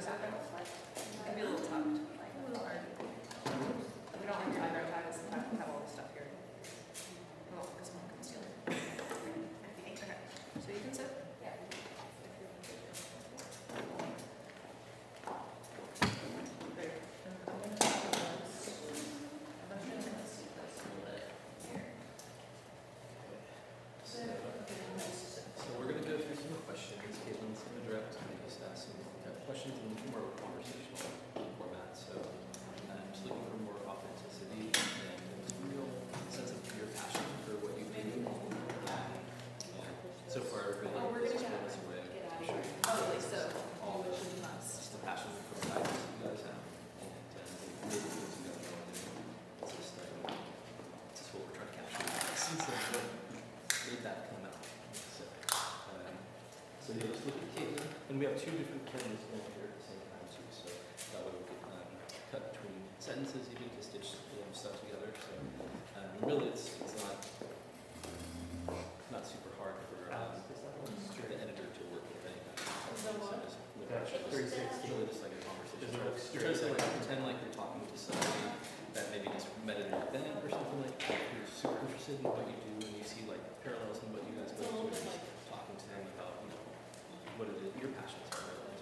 is it? It can be a little tucked. A little hard. We don't have your eyebrow tags have all this stuff here. Oh, because someone can steal it. Okay. So you can sit. So we're going to go through some questions. Caitlin's going to direct me just ask some questions in more of a conversational format. So I'm just looking for more authenticity and a real sense of your passion for what you do. So far, everybody has been this way. Totally. So All just the passion for the ideas you guys have and really things you guys want to do. It's just what we're trying to capture. So made that come out. So yeah, let's look at Caitlin. And we have two different cameras in here at the same time too, so that way we can cut between sentences even to stitch stuff together. So really it's not super hard for the editor to work with anything. It's really just like a conversation. Try to say, like, pretend like you're talking to somebody that maybe just met at an event or something like that. You're super interested in what you do and you see like parallels in what you guys go through and just talking to them about, what it is your passions are.